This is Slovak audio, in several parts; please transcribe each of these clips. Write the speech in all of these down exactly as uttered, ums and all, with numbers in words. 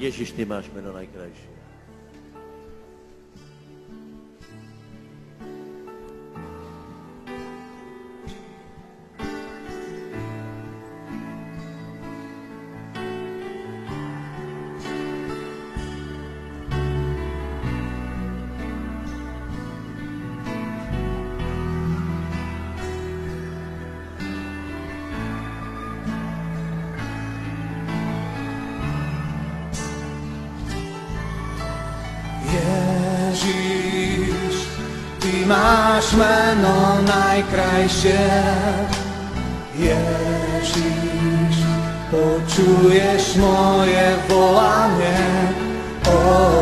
Ježiš, ty máš meno najkrajšie. Máš meno najkrajšie, Ježiš, počuješ moje volanie, o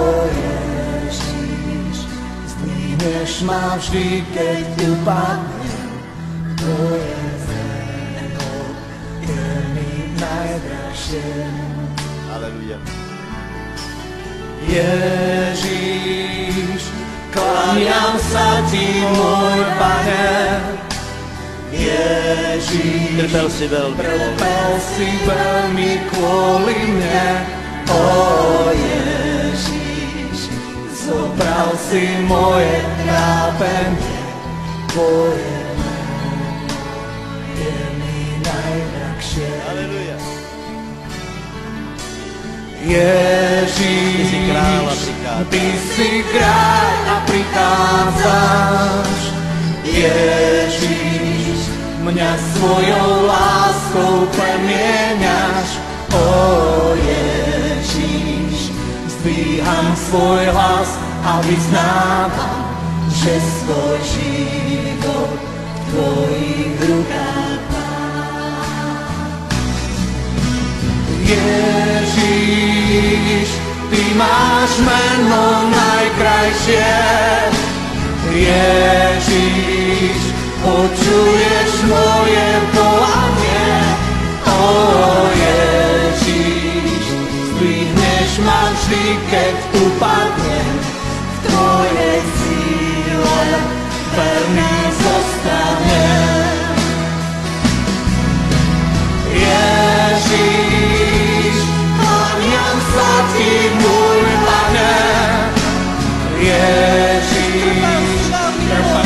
Ježiš, zdvihneš ma vždy, keď upadnem, tvoje meno je mi najdražšie. Aleluja. Ježiš, kláňam sa ti, môj Pane, Ježiš, trpel si veľmi, trpel si veľmi kvôli mne, o Ježiš, zobral si moje trápenie, tvoje meno je mi najdrahšie. Aleluja. Ježiš, ty si kráľ a prichádzaš. Ty si kráľ a prichádzaš. Ježiš, mňa svojou láskou premieňaš. O Ježiš, zdvíham svoj hlas a vyznávam, že svoj život v tvojich rukách mám. Ježiš, ty máš meno najkrajšie, Ježiš, počuješ moje volanie, o Ježiš, zdvihneš ma vždy, keď upadnem, v tvojej síle verný zostanem. Ježiš, kláňam sa ti, môj Pane, Ježiš, trpel